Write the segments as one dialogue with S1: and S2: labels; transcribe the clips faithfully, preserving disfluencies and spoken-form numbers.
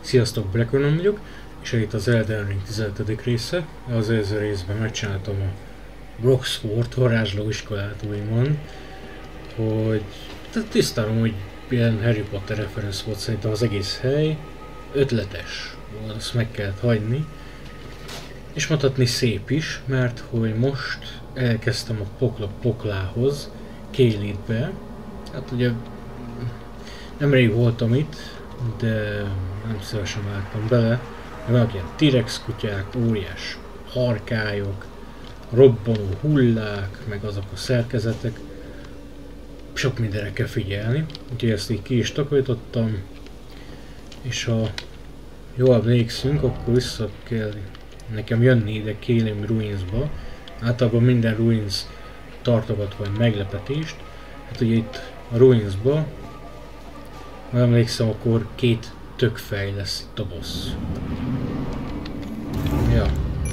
S1: Sziasztok, Blackonom vagyok, és itt az Elden Ring tizenhetedik része. Az előző részben megcsináltam a Broxford varázsló iskolát, úgymond, hogy tisztán úgy ilyen Harry Potter reference volt szerintem az egész hely, ötletes volt, azt meg kellett hagyni, és mondhatni szép is, mert hogy most elkezdtem a Pokla Poklához, Caelidbe. Hát ugye nemrég voltam itt, de nem szívesen vágtam bele. Vannak ilyen T-rex kutyák, óriás harkályok, robbanó hullák, meg azok a szerkezetek. Sok mindenre kell figyelni, úgyhogy ezt így ki is takarítottam. És ha jól emlékszünk, akkor vissza kell nekem jönni ide Caelid Ruinsba. Általában minden Ruins tartogat vagy meglepetést. Hát ugye itt a Ruinsba, ha emlékszem, akkor két tökfej lesz itt a boss. Ja.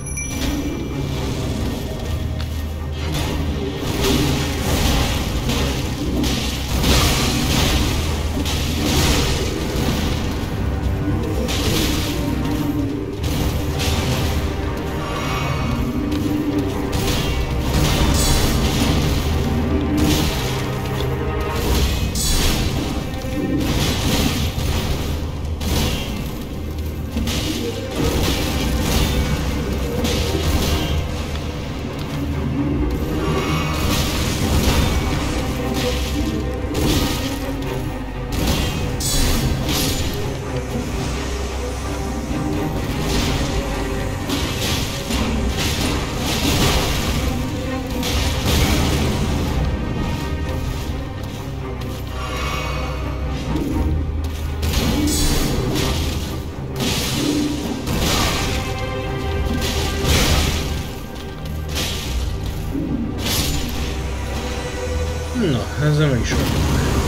S1: Na, ezzel meg is vagyunk.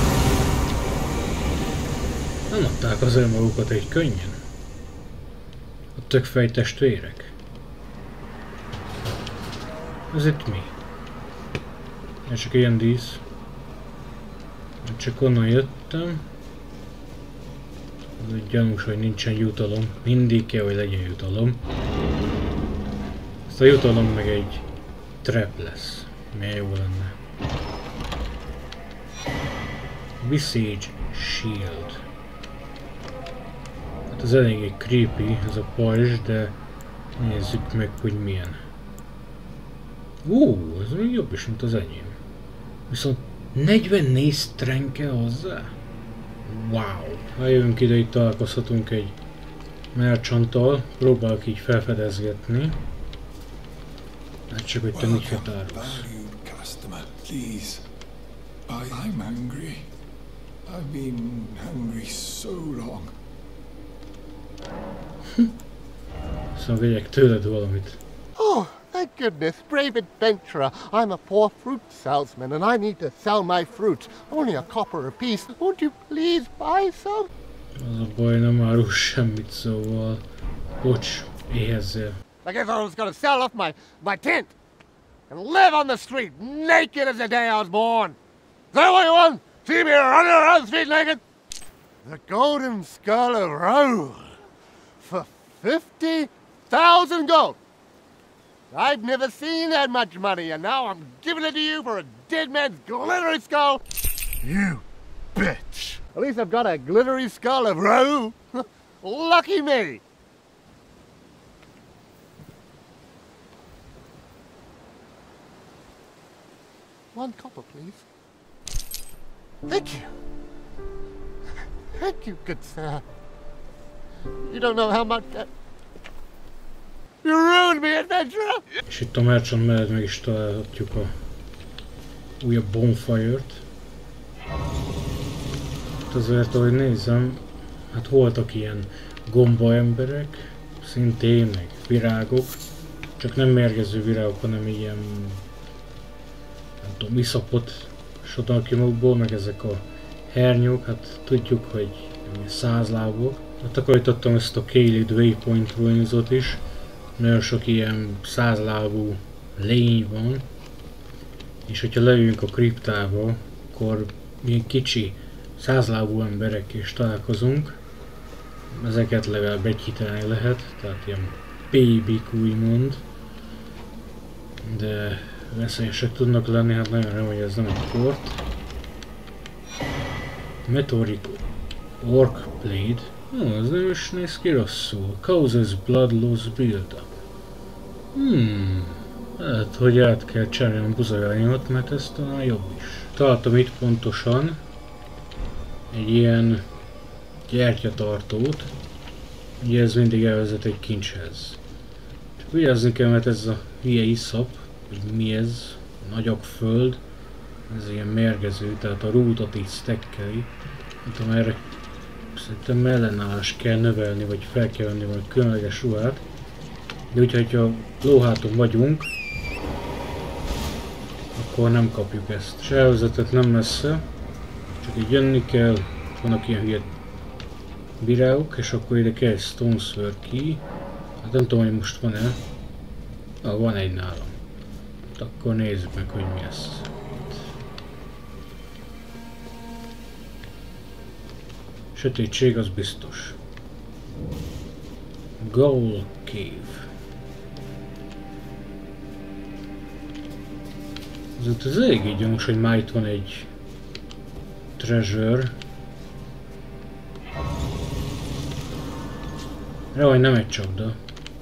S1: Nem adták azért magukat egy könnyen? A tökfej testvérek. Ez itt mi? Ez csak ilyen dísz. Csak onnan jöttem. Ez egy gyanús, hogy nincsen jutalom. Mindig kell, hogy legyen jutalom. Ezt a jutalom meg egy trap lesz. Milyen jó lenne. Visage Shield. Hát ez eléggé creepy, ez a pajzs, de nézzük meg, hogy milyen. Ó, ez még jobb is, mint az enyém. Viszont negyvennégy strength kell hozzá? Wow! Ha jövünk ide, itt találkozhatunk egy merchanttal, próbálok így felfedezgetni. Hát csak, hogy te mit határolsz.
S2: I'm hungry. I've been hungry so long.
S1: Szóval vegyek tőled valamit.
S3: Oh, thank goodness, brave adventurer. I'm a poor fruit salesman and I need to sell my fruits. Only a copper apiece. Won't you please buy some?
S1: Az a baj, nem árul semmit, szóval... Bocs, éhezzél.
S3: I guess I was gonna sell off my, my tent and live on the street, naked as the day I was born. Is that what you want? See me running around the street naked? The Golden Skull of Roe for fifty thousand gold. I've never seen that much money, and now I'm giving it to you for a dead man's glittery skull. You bitch! At least I've got a glittery skull of Roe. Lucky me! One copper, please. Thank you. Thank you, good sir. You don't know how much that... You ruined me, adventurer!
S1: És itt a merchant mellett meg is találhatjuk a újabb bonfire-t. Hát azért, ahogy nézem, hát voltak ilyen gomba emberek, szintén, meg virágok. Csak nem mérgező virágok, hanem ilyen... nem tudom, iszapot sodal ki magukból, meg ezek a hernyók, hát tudjuk, hogy százlábok. Hát takarítottam ezt a Caelid Waypoint Ruinsot is. Nagyon sok ilyen százlábú lény van. És hogyha lejövünk a kriptába, akkor ilyen kicsi százlábú emberek is találkozunk. ezeket legalább egyhitelni lehet, tehát ilyen pébik úgymond. De veszélyesek tudnak lenni, hát nagyon remélem, hogy ez nem egy port. Meteoric Orc Blade. Ó, ez nem is néz ki rosszul. Causes blood loss build-up. Hmm. Lehet, hogy át kell cserélni a buzajányomat, mert ez talán jobb is. Találtam itt pontosan egy ilyen gyertyatartót. Ugye ez mindig elvezet egy kincshez. Csak vigyázni kell, mert ez a hülye iszap, hogy mi ez, nagyokföld, ez ilyen mérgező, tehát a rútot így stekkeli. Nem tudom, erre szerintem ellenállást kell növelni, vagy fel kell venni valami különleges ruhát. De úgyhogy, ha lóháton vagyunk, akkor nem kapjuk ezt. És elvezetett nem messze, csak így jönni kell, vannak ilyen hülye bíráok, és akkor ide kell egy Stone Sword Key. Hát nem tudom, hogy most van-e. Ah, van egy nálam. Hát akkor nézzük meg, hogy mi ez. Sötétség az biztos. Goal Cave. Azért ez eléggé gyanús, hogy már itt van egy treasure. Jaj, nem egy csapda.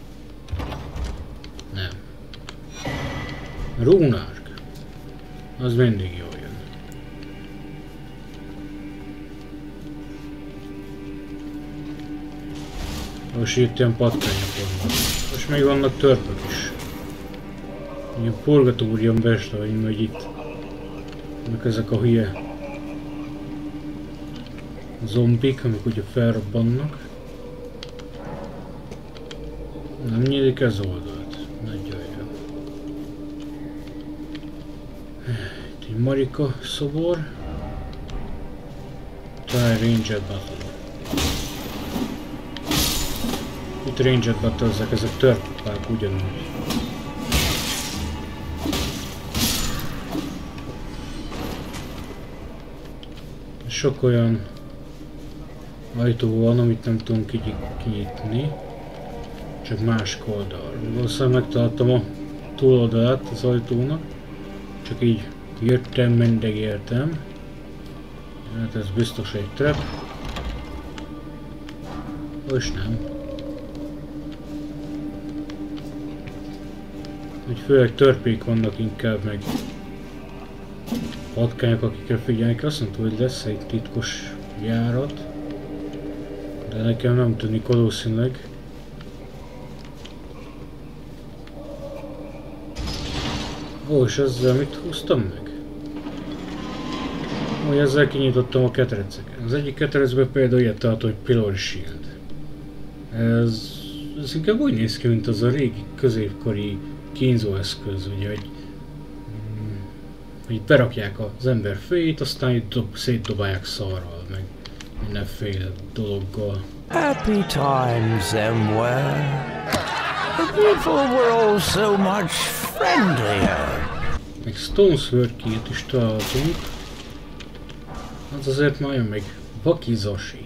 S1: Nem. Rúnárk. Az mindig jól jön. Most itt ilyen patkányok vannak. Most még vannak törpök is. Ilyen purgatórium bestáim, hogy itt. Meg ezek a hülye zombik, amik ugye felrobbannak. Nem nyílik ez oldalt. Nagyon jó. Itt egy Marika szobor. Talán Ranged Battle. Itt Ranged Battle-zek, ezek törpapák ugyanúgy. Sok olyan ajtó van, amit nem tudunk kinyitni. Csak másik oldal. Valószínűleg megtaláltam a túloldalát az ajtónak. Csak így jöttem, mendegéltem. Hát ez biztos egy trap. Most nem. Úgy főleg törpék vannak inkább, meg patkányok, akikre figyelni kell. Azt mondta, hogy lesz egy titkos járat. De nekem nem tűnik valószínűleg. Ó, és ezzel mit húztam meg? Ó, ezzel kinyitottam a ketreceket. Az egyik ketrecben például ilyet találtam, hogy Pillar Shield. Ez, ez inkább úgy néz ki, mint az a régi középkori kínzóeszköz, ugye, hogy, mm, hogy berakják az ember fejét, aztán itt dob, szétdobálják szarral, meg mindenféle dologgal.
S4: Happy times them were. The people were all so much friendlier.
S1: Meg Stone Sword Key-t is találtunk. Az azért már jön még Wakizashi.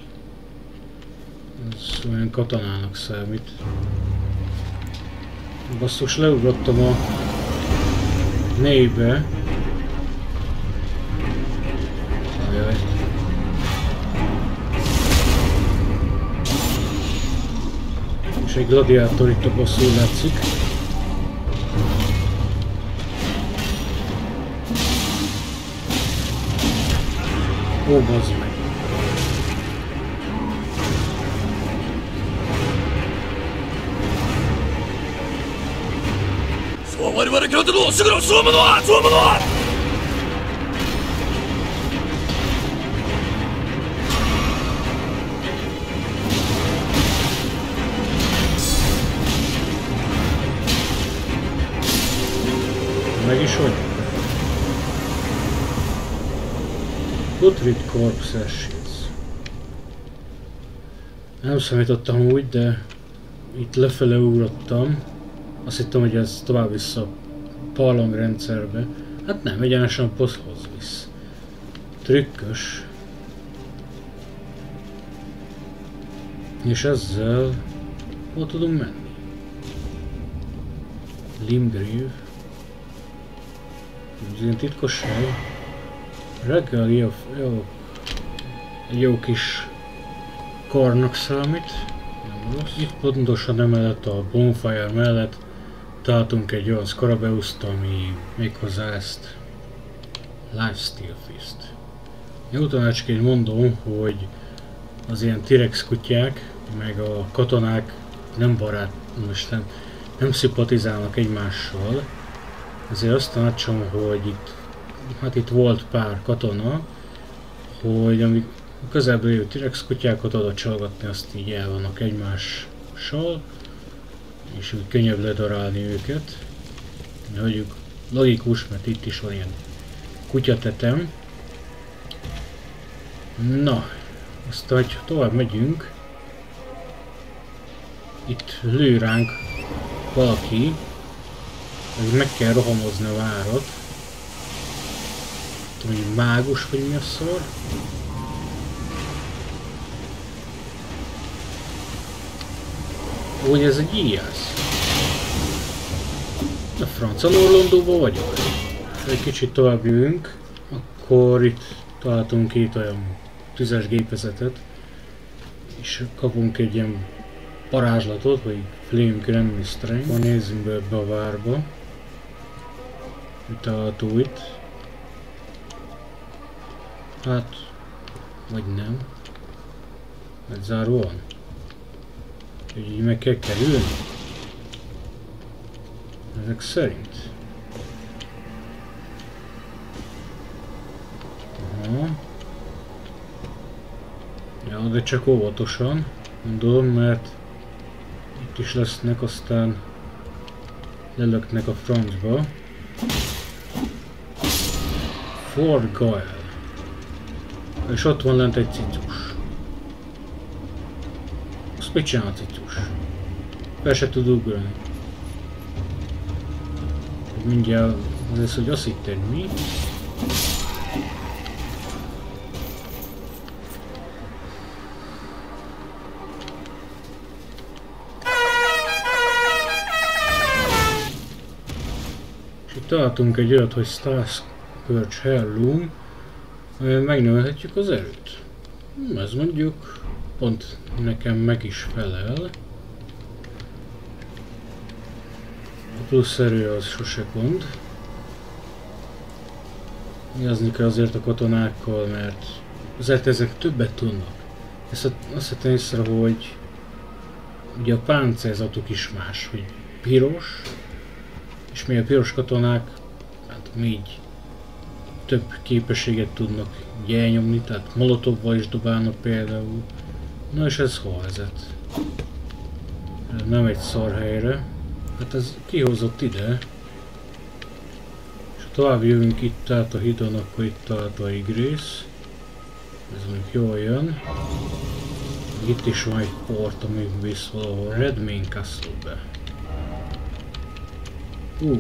S1: Ez olyan katonának számít. Basszus, leugrottam a mélybe. Ajaj. És egy gladiátor itt a bosszul látszik. Ó, bazd meg. Meg is hogy? Putrid Corpse Ashes. Nem számítottam úgy, de itt lefele ugrottam. Azt hittem, hogy ez tovább vissza a barlangrendszerbe. Hát nem, egyenesen a poszthoz visz. Trükkös. És ezzel hol tudunk menni? Limgrave. Ez ilyen titkos hely. Reggel jó, jó, jó kis karnak számít. Nem rossz. Itt pontosan emellett a bonfire mellett találtunk egy olyan Scarabeuszt, ami méghozzá ezt Lifesteal Feast. Jó tanácsként mondom, hogy az ilyen T-rex kutyák, meg a katonák nem barát, most nem, nem szimpatizálnak egymással. Ezért azt tanácsom, hogy itt, hát itt volt pár katona, hogy amíg közelből jövő T-rex kutyákat oda csalgatni, azt így el vannak egymással, és úgy könnyebb ledarálni őket. Hagyjuk logikus, mert itt is van ilyen kutyatetem. Na, aztán, hogy tovább megyünk, itt lő ránk valaki, hogy meg kell rohamozni a várat. Tudom, hogy mágus vagy mi a szar. Úgy ez egy íjász. A francia Norlondóban vagyok. Egy kicsit tovább jövünk, akkor itt találtunk két olyan tüzes gépezetet, és kapunk egy ilyen varázslatot, vagy Flame Granny Strength. Akkor nézzünk be ebbe a várba. Mit található itt? Hát, vagy nem. Mert zárva van. Úgyhogy így meg kell kerülni. Ezek szerint. Aha. Ja, de csak óvatosan, mondom, mert itt is lesznek, aztán lelöknek a francba. Fort Gael. És ott van lent egy cicus. Azt mit csinál a cicus? Fel se tud ugrani. Mindjárt az lesz, hogy azt hittem mi. És itt találtunk egy olyat, hogy Starscourge Heirloom. Megnövelhetjük az erőt. Ez mondjuk pont nekem meg is felel. A plusz erő az sose gond. Vigyázni kell azért a katonákkal, mert azért ezek többet tudnak. Ezt azt vettem észre, hogy ugye a páncélzatuk is más, hogy piros, és még a piros katonák hát még több képességet tudnak elnyomni, tehát molotovval is dobálnak például. Na és ez hol vezet? Ez nem egy szar helyre. Hát ez kihozott ide. És ha tovább jövünk itt át a hídon, akkor itt talált a Igrész. Ez mondjuk jól jön. Itt is van egy port, ami visz valahol Redmane Castle-be. Hú.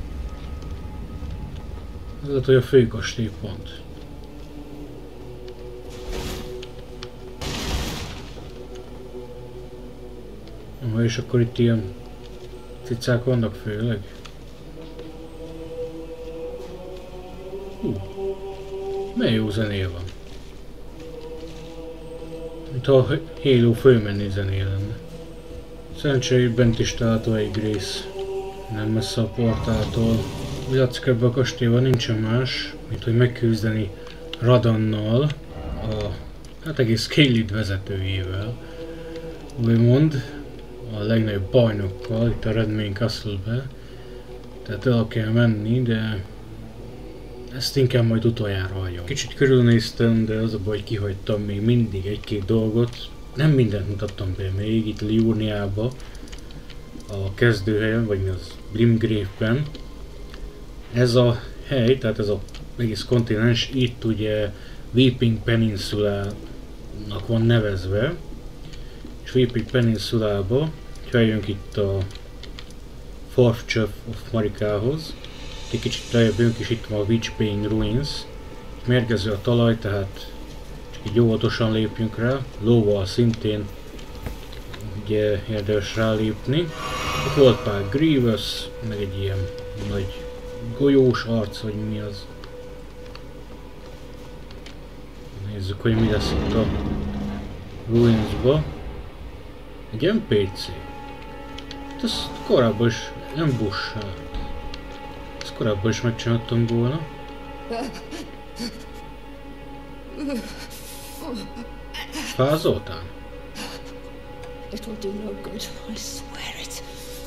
S1: Ez lehet, hogy a főkastély pont. Na, és akkor itt ilyen cicák vannak főleg. Hú. Milyen jó zenéje van. Mint ha a Halo fölmenni zenéje lenne. Szerencsére bent is található egy rész. Nem messze a portáltól. Úgy látszik, ebben a kastélyban nincsen más, mint hogy megküzdeni Radannal, a hát egész Caelid vezetőjével. Úgymond a legnagyobb bajnokkal itt a Redmane Castle-be. Tehát el kell menni, de ezt inkább majd utoljára hagyom. Kicsit körülnéztem, de az a baj, hogy kihagytam még mindig egy-két dolgot. Nem mindent mutattam be még itt Liurniába, a kezdőhelyen, vagy az Limgrave-ben. Ez a hely, tehát ez az egész kontinens, itt ugye Weeping Peninsula-nak van nevezve. És Weeping Peninsula-ba, ha eljönk itt a Fourth Church of Marikahoz, egy kicsit lejjebb jönk, és itt van a Witchbane Ruins. Mérgező a talaj, tehát csak így óvatosan lépjünk rá. Lóval szintén így érdemes rálépni. Ott volt pár Grievous, meg egy ilyen nagy golyós arc, vagy mi az. Nézzük, hogy mi lesz itt a Ruinsba. Egy en pé cé. Ezt korábban is nem bussát. Ezt korábban is megcsináltam volna. Fázoltál?
S5: It will do no good, I swear it.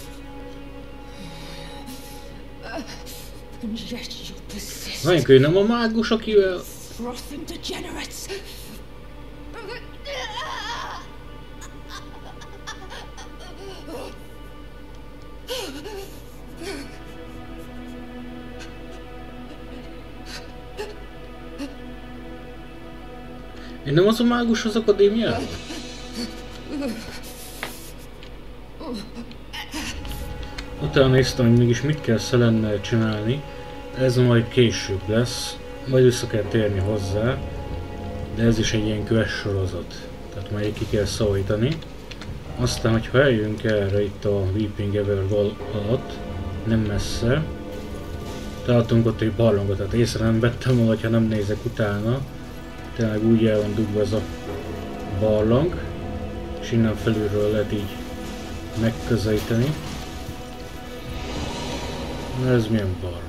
S5: And yet you persist.
S1: Vajon ő nem a mágus, akivel...
S5: Frothing degenerates.
S1: Én nem az a mágus az akadémiában? Utána néztem, hogy mégis mit kell Selennel csinálni. Ez majd később lesz, majd vissza kell térni hozzá. De ez is egy ilyen quest sorozat. Tehát majd ki kell szólítani. Aztán, hogyha eljönk erre itt a Weeping Everwall alatt, nem messze, találtunk ott egy barlangot, tehát észre nem vettem volna, ha nem nézek utána. Tényleg úgy el van dugva ez a barlang, és innen felülről lehet így megközelíteni. Na ez milyen barlang?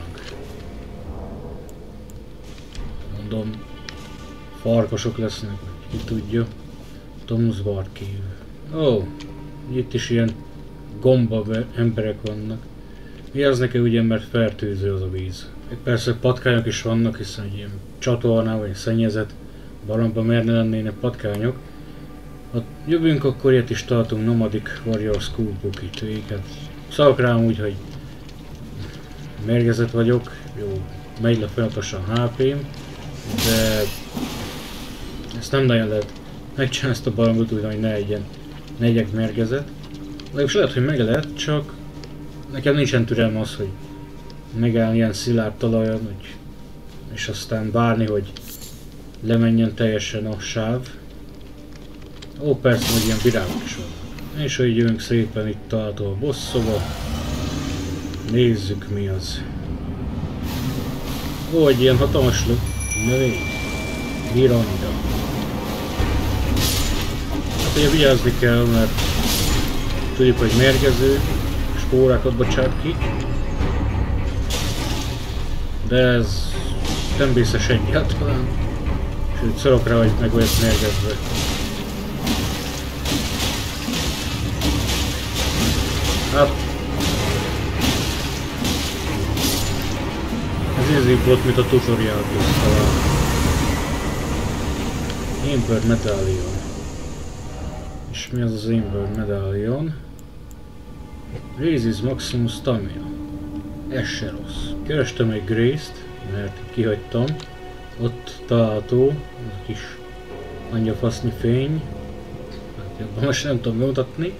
S1: Mondom, farkasok lesznek, ki tudja. Tomsbar kívül. Ó, oh, itt is ilyen gomba emberek vannak. Mi az neki ugye, mert fertőző az a víz. Persze patkányok is vannak, hiszen egy ilyen csatornában, vagy szennyezett barlangban miért ne lennének patkányok. Ha jövünk, akkor ilyet is tartunk, Nomadic Warrior Schoolbook itt véget. Szavak rám úgy, hogy mérgezett vagyok, jó, megy le folyamatosan há pém, de ezt nem nagyon lehet megcsinálni ezt a barlangot úgy, hogy ne egyen, ne egyek mérgezett. Legalábbis lehet, hogy meg lehet, csak nekem nincsen türelme az, hogy megállni ilyen szilárd talajon, hogy, és aztán várni, hogy lemenjen teljesen a sáv. Ó, persze, hogy ilyen virágok is vannak. És hogy jövünk szépen itt található a boss szoba. Nézzük mi az. Ó, egy ilyen hatalmas növény. Miranda. Hát ugye vigyázni kell, mert tudjuk, hogy mérgező, spórákat bocsát ki. De ez nem vészes egyáltalán. Sőt, szorok rá, hogy meg vagyok mérgezve. Hát... ez ízébb volt, mint a tutoriálból talán. Amber Medallion. És mi az az Amber Medallion? Raises Maximum Stamina. Ez se rossz. Kerestem egy Grace-t, mert kihagytam. Ott található, az a kis angyafaszni fény. Hát jobban most nem tudom bemutatni.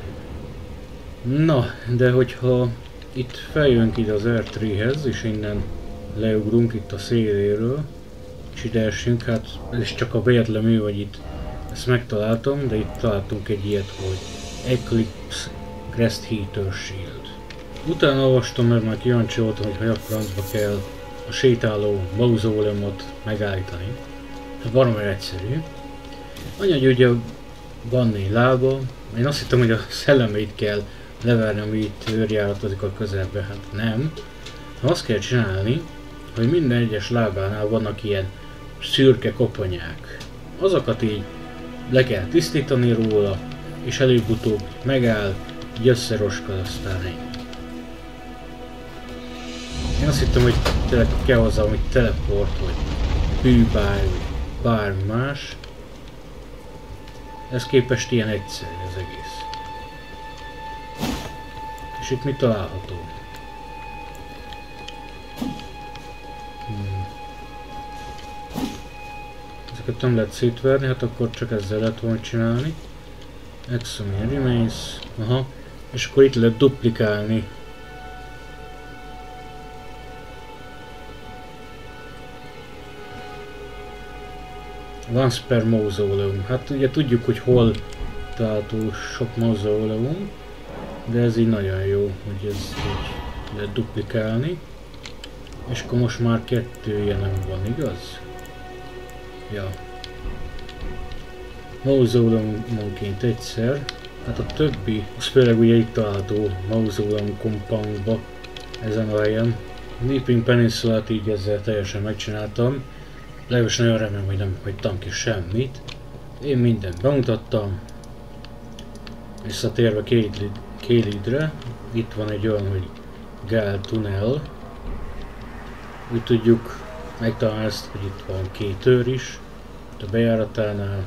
S1: Na, de hogyha itt feljönk ide az er három-hez, és innen leugrunk itt a széléről, és ide esünk, hát ez is csak a véletlenül, hogy itt ezt megtaláltam, de itt találtunk egy ilyet, hogy Eclipse Crest Heater Shield. Utána olvastam, mert már kíváncsi voltam, hogy hogy a francba kell a sétáló mauzóleumot megállítani. Hát valami egyszerű. Annyi, hogy ugye van négy lába, én azt hittem, hogy a szellemét kell leverni, ami itt őrjáratozik a közelben, hát nem. Azt kell csinálni, hogy minden egyes lábánál vannak ilyen szürke koponyák. Azokat így le kell tisztítani róla, és előbb-utóbb megáll, így összeroskad, aztán ennyi. Én azt hittem, hogy tényleg kell hozzá, hogy teleport, vagy bűbáj, vagy bármi más. Ez képest ilyen egyszerű az egész. És itt mi található? Hmm. Ezeket nem lehet szétverni, hát akkor csak ezzel lehet volna csinálni. Examine Remains. Aha. És akkor itt lehet duplikálni. Once per mausoleum. Hát ugye tudjuk, hogy hol található sok mauzóleum, de ez így nagyon jó, hogy ez így lehet duplikálni. És akkor most már kettő ilyenem van, igaz? Ja. Mauzóleumonként egyszer. Hát a többi, az főleg ugye itt található Mausoleum Compoundba ezen a helyen. Weeping Peninsulát így ezzel teljesen megcsináltam. Legalábbis nagyon remélem, hogy nem hagytam ki semmit. Én mindent bemutattam. Visszatérve Caelidre, itt van egy olyan, hogy Gál Tunnel. Úgy tudjuk megtalálni ezt, hogy itt van két őr is a bejáratánál.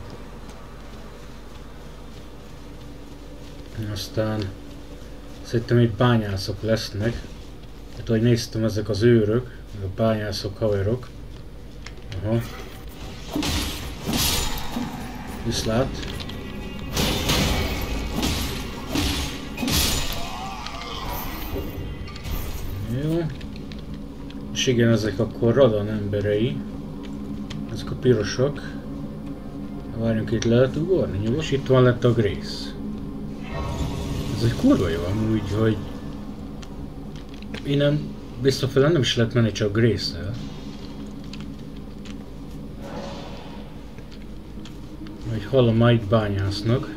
S1: Aztán szerintem itt bányászok lesznek. Hát ahogy néztem, ezek az őrök, a bányászok haverok. Aha. Viszlát. Jó. És igen, ezek akkor Radan emberei. Ezek a pirosak. Várjunk, itt lehet ugorni, nyugodt. És itt van lett a Grace. Ez egy kurva jó amúgy, hogy innen visszafele nem is lehet menni, csak Grace-el. Hogy hallom, már itt bányásznak.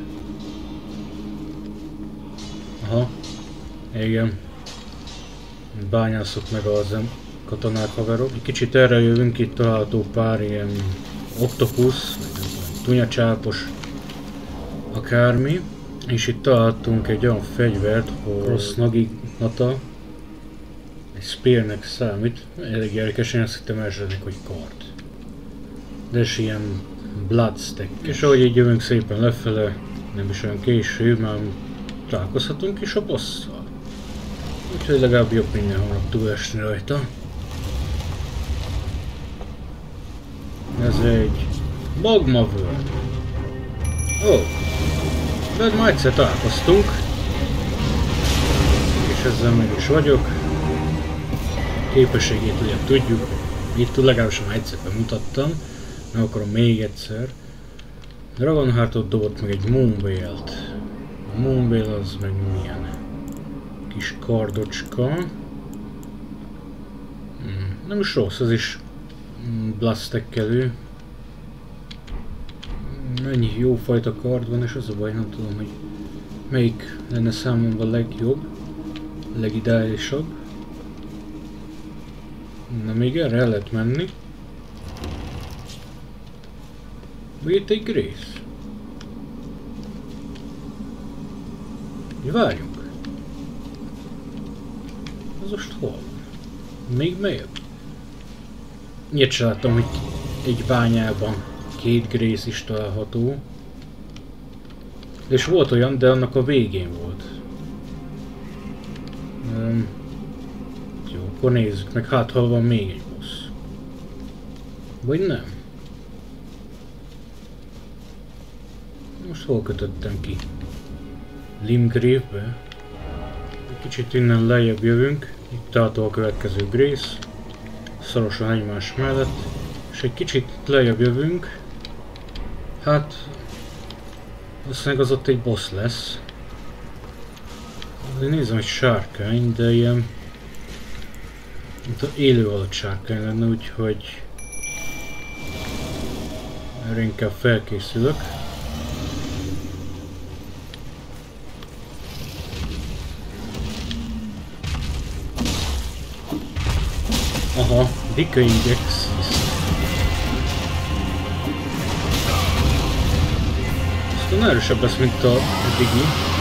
S1: Aha. Igen. Bányászok meg az katonák haverok. Egy kicsit erre jövünk, itt található pár ilyen oktopusz, vagy nem tudom, tunyacsápos, akármi. És itt találtunk egy olyan fegyvert, hogy Cross Naginata, egy spearnek számít. Elég érdekes, én azt hittem elsőnek, hogy kard. De ez ilyen bloodstack. És ahogy így jövünk szépen lefele, nem is olyan késő, már találkozhatunk is a bosszal. Úgyhogy legalább jobb minden hónap túlesni rajta. Ez egy magma world. Ó! Oh. De már egyszer találkoztunk. És ezzel meg is vagyok. Képességét ugye tudjuk. Itt legalábbis már egyszer bemutattam. Meg akarom még egyszer. Dragonheartot dobott meg egy Moonveil-t. A Moonveil az meg milyen? Kis kardocska. Hmm, nem is rossz, ez is blastekkelő. Ennyi jófajta kard van, és az a baj, nem tudom, hogy melyik lenne számomra a legjobb, legideálisabb. Na, még erre el lehet menni. Vagy itt egy Grace. Várjunk. Ez most hol van? Még mélyebb? Ilyet sem láttam, hogy egy bányában két Grace is található. És volt olyan, de annak a végén volt. Um, jó, akkor nézzük meg, hát hol van még egy boss. Vagy nem? Most hol kötöttem ki? Limgrave-be. Egy kicsit innen lejjebb jövünk. Itt található a következő Grace. Szorosan egymás mellett. És egy kicsit lejjebb jövünk. Hát... valószínűleg az ott egy boss lesz. Azért nézem, egy sárkány, de ilyen... mint az élő alatt sárkány lenne, úgyhogy... erre inkább felkészülök. Aha, Decaying Exist. Aztán erősebb lesz, mint a Digi.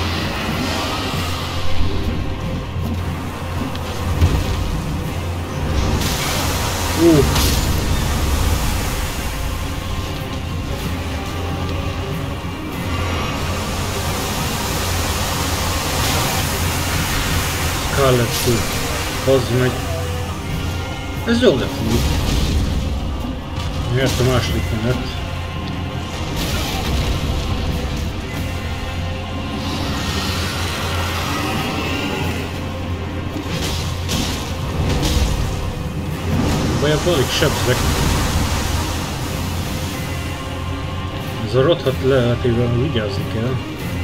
S1: Uh. Scarlet Foot. Az meg. Ez jól lett úgy. Miért a második menet? Vajon alig sebzek. Ez a rothat lehetével vigyázni kell.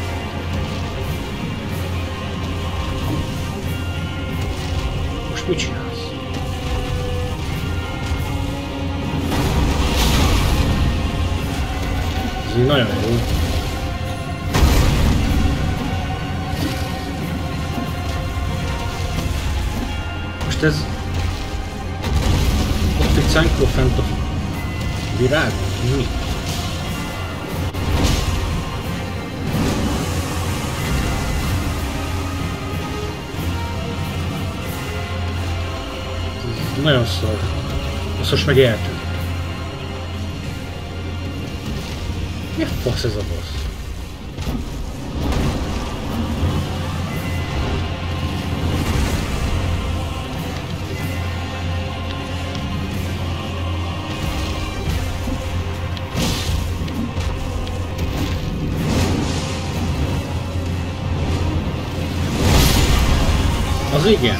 S1: most mit csinálsz? Ez így nagyon jó. Most ez... Ott egy szánkó fent a virág? Mi? Ez nagyon szar. Azt most meg eltűnt. Mi a fasz ez a boss? Az igen.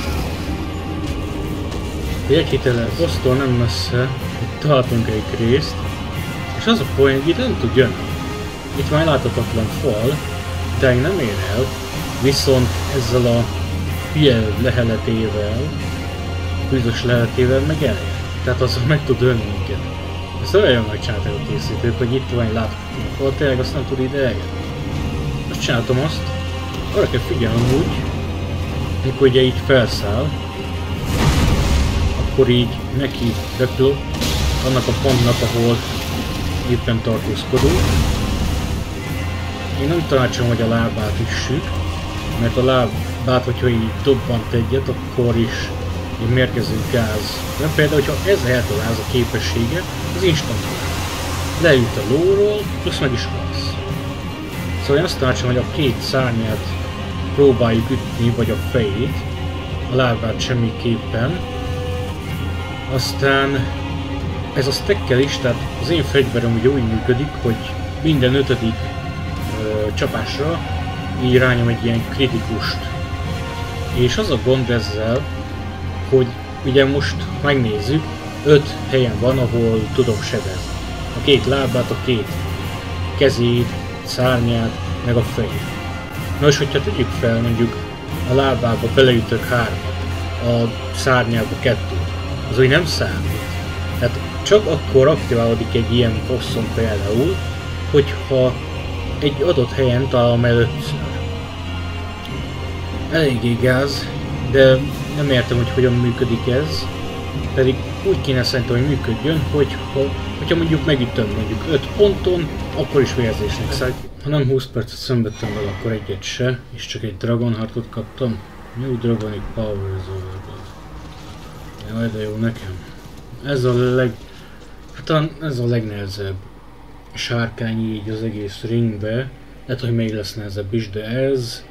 S1: Egy héttel posztól nem messze, itt találtunk egy részt, és az a poén, hogy itt nem tud jönni. Itt van egy láthatatlan fal, de nem ér el, viszont ezzel a hülye leheletével, bűzös leheletével meg elér. Tehát azzal meg tud ölni minket. Ezt olyan megcsinálták a készítők, hogy itt van egy láthatatlan fal, tényleg azt nem tud ide elérni. Most csináltam azt, arra kell figyelnem úgy, mikor ugye így felszáll, akkor így neki repül annak a pontnak, ahol éppen tartózkodunk. Én nem tanácsolom, hogy a lábát üssük, mert a lábát, hogyha így dobbant egyet, akkor is egy mérgező gáz. Nem például, hogyha ez eltaláz a képessége, az instant leült a lóról, plusz meg is halsz. Szóval én azt tanácsolom, hogy a két szárnyát próbáljuk ütni, vagy a fejét, a lábát semmiképpen. Aztán ez a stackkel is, tehát az én fegyverem ugye úgy működik, hogy minden ötödik ö, csapásra így rányom egy ilyen kritikust. És az a gond ezzel, hogy ugye most megnézzük, öt helyen van, ahol tudom sebezni. A két lábát, a két kezét, szárnyát, meg a fejét. Nos, hogyha tegyük fel, mondjuk a lábába beleütök hármat, a szárnyába kettőt, az úgy nem számít. Tehát csak akkor aktiválódik egy ilyen bosszon például, hogyha egy adott helyen találom először. Eléggé gáz, de nem értem, hogy hogyan működik ez, pedig úgy kéne szerintem, hogy működjön, hogy ha, hogyha mondjuk megütöm mondjuk öt ponton, akkor is vérzésnek számít. Ha nem húsz percet szenvedtem vele, akkor egyet se, és csak egy Dragon Heartot kaptam. New Dragonic Power is Overload. Jaj, de jó nekem. Ez a leg... Hát ez a legnehezebb sárkány így az egész ringbe. Lehet, hogy még lesz nehezebb is, de ez...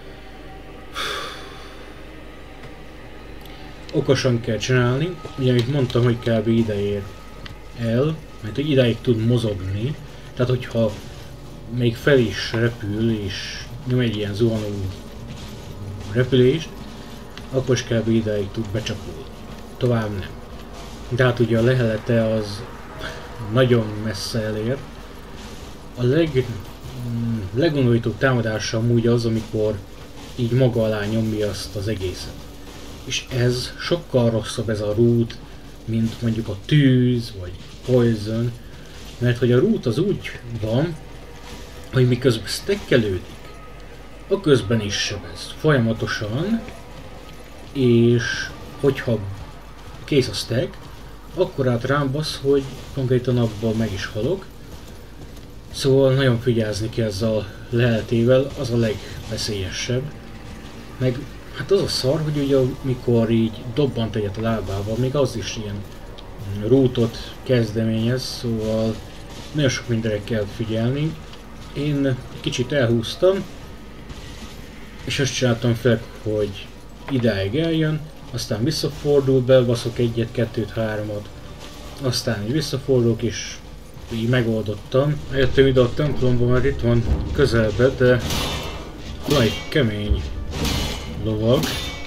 S1: Okosan kell csinálni. Ugye, amit mondtam, hogy kb. Ide ér el, mert hogy idáig tud mozogni. Tehát, hogyha még fel is repül, és nyom egy ilyen zuhanó repülést, akkor is kb. Idáig tud becsapolni. Tovább nem. De hát ugye a lehelete az nagyon messze elér. A leg, legundorítóbb támadása amúgy az, amikor így maga alá nyomja azt az egészet. És ez sokkal rosszabb ez a root, mint mondjuk a tűz, vagy poison, mert hogy a root az úgy van, hogy miközben stackelődik, a közben is sebez folyamatosan, és hogyha kész a stack, akkor át rám basz, hogy konkrétan abban meg is halok. Szóval nagyon figyelni kell ezzel a leheletével, az a legveszélyesebb. Meg hát az a szar, hogy ugye mikor így dobbant egyet a lábával, még az is ilyen rootot kezdeményez, szóval nagyon sok mindenre kell figyelni. Én kicsit elhúztam, és azt csináltam fel, hogy idáig eljön, aztán visszafordul, belbaszok egyet, kettőt, háromat, aztán így visszafordulok, és így megoldottam. Eljöttem ide a templomba, mert itt van közelben, de van egy kemény lovag.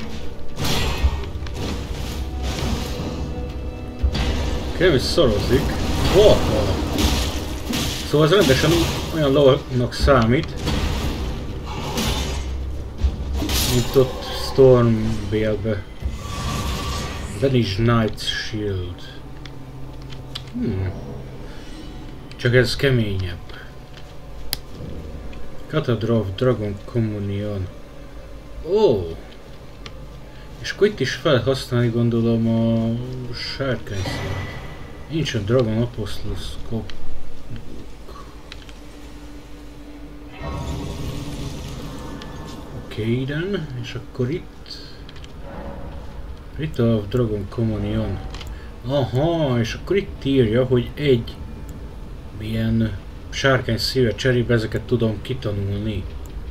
S1: Kevés szarozik. Oha! Szóval ez rendesen olyan lovagnak számít, mint ott Stormvale-be. Vanish Knight's Shield. Hmm. Csak ez keményebb. Cathedral of Dragon Communion. Ó! Oh. És akkor itt is fel használni gondolom a sárkányszívet. Ancient Dragon Apostles Scope. Oké, okay, és akkor itt... Ritual of Dragon Communion. Aha, és akkor itt írja, hogy egy ilyen sárkány szíve cserébe ezeket tudom kitanulni.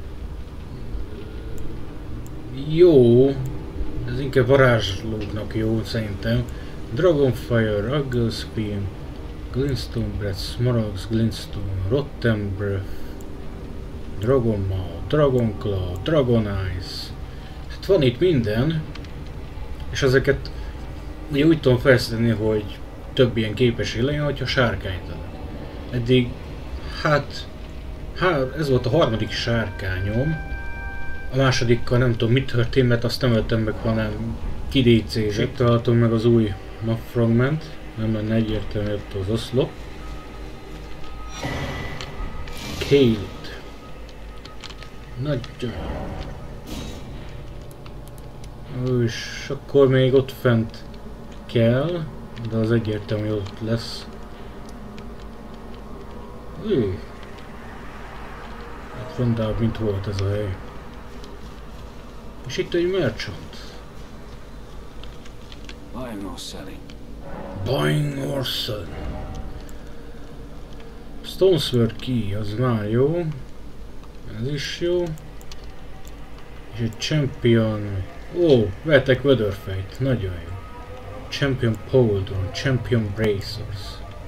S1: Jó, ez inkább varázslóknak jó szerintem. Dragonfire, Ugglespeam, Glintstone Breath, Smaragd's Glintstone, Rotten Breath, Dragon Maw, Dragon Claw, Dragon Eyes. Hát van itt minden, és ezeket ugye úgy tudom fejleszteni, hogy több ilyen képesség legyen, hogyha sárkányt adok. Eddig, hát, hát, ez volt a harmadik sárkányom. A másodikkal nem tudom mit történt, mert azt nem öltem meg, hanem kidécézett. Itt találtam meg az új map fragment, nem lenne egyértelmű az oszlop. Kate. Nagyon. És akkor még ott fent kell, de az egyértelmű ott lesz. Ő. Hát rondább, mint volt ez a hely. És itt egy merchant.
S6: Buying or selling.
S1: Buying or selling. Stonesword Key, az már jó. Ez is jó. És egy Champion... Ó, vettek Weatherfate, nagyon jó. Champion Pauldron, Champion Bracers.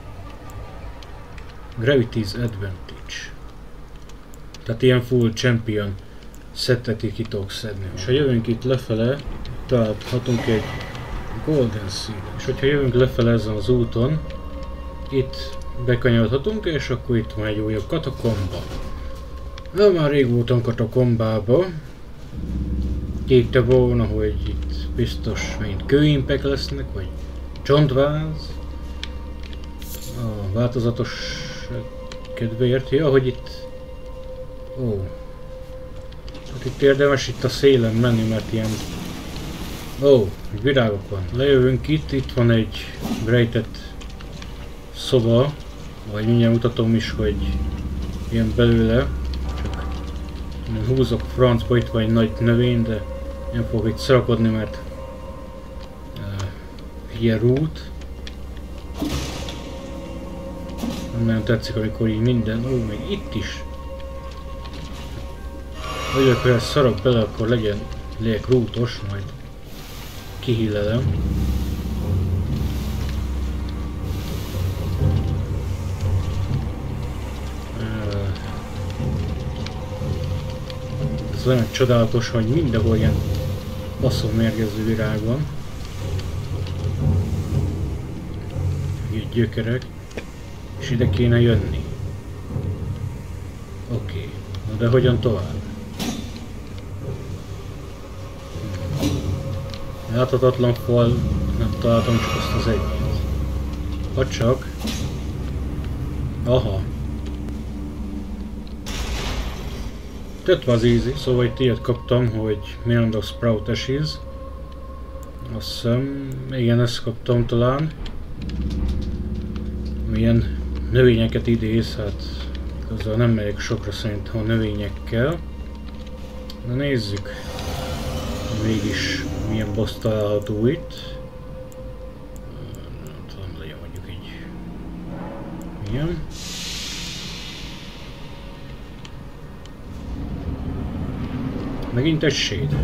S1: Gravity's Advantage. Tehát ilyen full Champion szettet ki tudok szedni. És ha jövünk itt lefele, találhatunk egy Golden Seal. És hogyha jövünk lefele ezen az úton, itt bekanyarodhatunk, és akkor itt van egy újabb katakomba. Na, már rég voltam katakombába. Írta volna, hogy itt biztos mint kőimpek lesznek, vagy csontváz. A változatos kedvéért. Ja, hogy itt... Ó. Hát itt érdemes itt a szélen menni, mert ilyen... Ó, virágok van. Lejövünk itt, itt van egy rejtett szoba. Vagy mindjárt mutatom is, hogy ilyen belőle. Csak húzok francba, itt van egy nagy növény, de nem fogok itt szarakodni, mert uh, ilyen rút. Nem nagyon tetszik, amikor így minden, ó, még itt is. Hogy akkor ezt szarok bele, akkor legyen legyek rútos, majd kihillelem. Uh, ez olyan csodálatos, hogy mindenhol ilyen baszó mérgező virág van. Így gyökerek. És ide kéne jönni. Oké. Okay. Na de hogyan tovább? Láthatatlan fal, nem találtam csak azt az egyet. Ha csak... Aha. That was easy, szóval itt ilyet kaptam, hogy Miranda Sprout Ashes. Azt hiszem, igen, ezt kaptam talán. Milyen növényeket idéz, hát igazából nem megyek sokra szerintem a növényekkel. Na nézzük, mégis milyen boss található itt. Nem tudom, legyen mondjuk így. Milyen? Megint egy shade.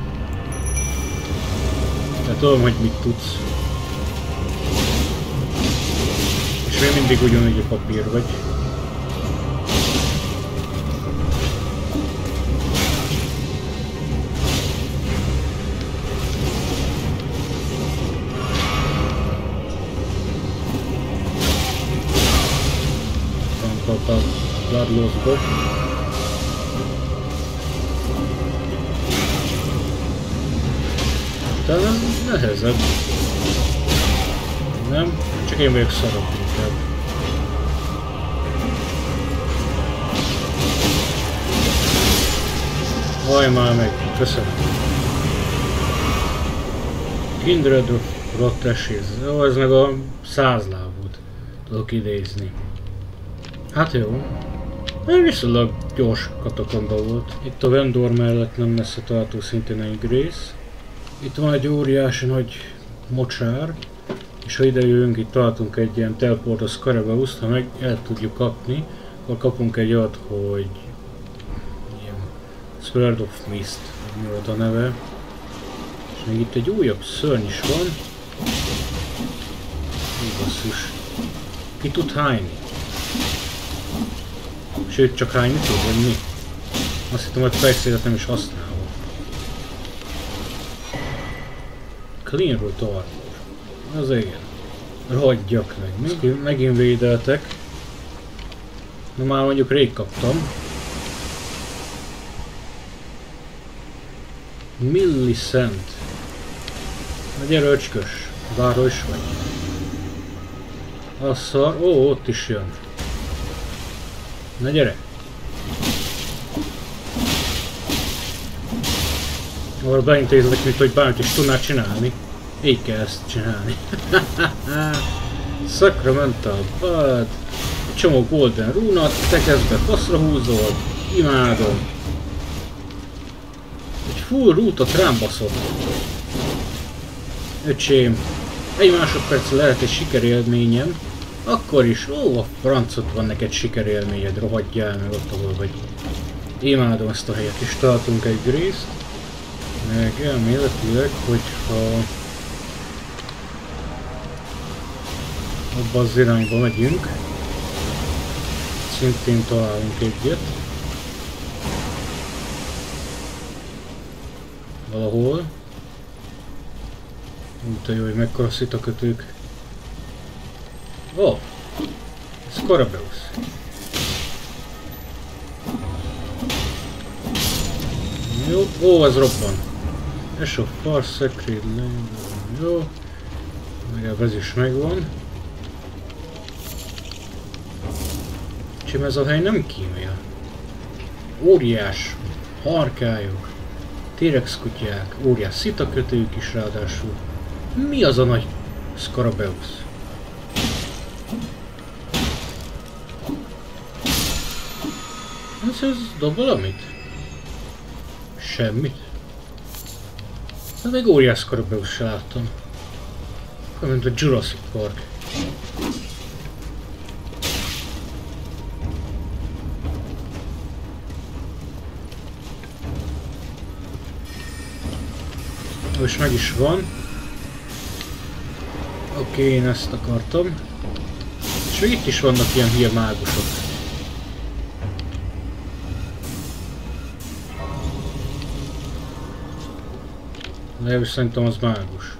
S1: De tudom, hogy mit tudsz. És még mindig ugyanúgy a papír vagy. Van a Bloodloss-ból. Talán nehezebb. Nem? Csak én vagyok szarok inkább. Haj már meg, köszönöm. Kindred of Rot Ashes. Jó, ez meg a százlábút tudok idézni. Hát jó. Viszonylag gyors katakomba volt. Itt a Vendor mellett nem messze található szintén egy Grace. Itt van egy óriási nagy mocsár. És ha ide jövünk, itt találtunk egy ilyen teleportos Scarabeus-t, ha meg el tudjuk kapni, akkor kapunk egy olyat, hogy ilyen Sword of Mist, mi volt a neve. És még itt egy újabb szörny is van. Hú, basszus. Ki tud hányni? Sőt, csak hányni tud, vagy mi? Azt hittem, hogy fejszélet nem is használom. Clean Root Armor. Az igen. Rohadjak meg. Mi? Megint védeltek. Na már mondjuk rég kaptam. Millicent. Na gyere öcskös. Bárhol is vagy. A szar. Ó, ott is jön. Na gyere. Arra beintézlek, mint hogy bármit is tudnál csinálni. Így kell ezt csinálni. Sacramental Bud. Egy csomó golden rúnat, te kezdve faszra húzol. Imádom. Egy full rútot rám baszod. Öcsém. Egy másodperc lehet egy sikerélményem. Akkor is, ó, a francot van neked sikerélményed, rohadjál meg ott, ahol vagy. Imádom ezt a helyet, és találtunk egy Grace-t. Meg elméletileg, hogyha abba az irányba megyünk, szintén találunk egyet. Valahol. Úgy a jó, hogy mekkora szitakötők. Ó! Oh, Scarabeus. Jó, ó, ez robban. És a Far Sacred Land. Jó. Meg ez is megvan. Csím, ez a hely nem kímél. Óriás harkályok, T-rex kutyák, óriás szitakötők is ráadásul. Mi az a nagy Scarabeus? Ez, ez dob valamit? Semmit? Hát még óriás Scarabeus se láttam. Olyan, mint a Jurassic Park. És meg is van. Oké, én ezt akartam. És még itt is vannak ilyen hülye mágusok. Legalábbis szerintem az mágus.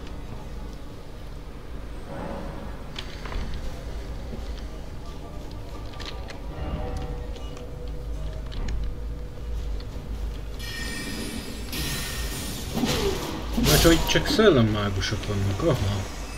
S1: Hogy csak szellemmágusok vannak, aha.